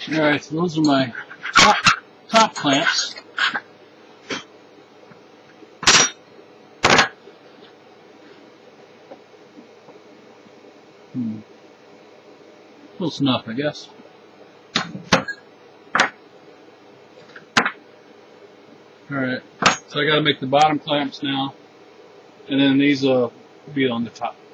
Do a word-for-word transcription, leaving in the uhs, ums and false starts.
Alright, so those are my top, top clamps. Hmm. Close enough, I guess. Alright, so I gotta make the bottom clamps now, and then these will be on the top.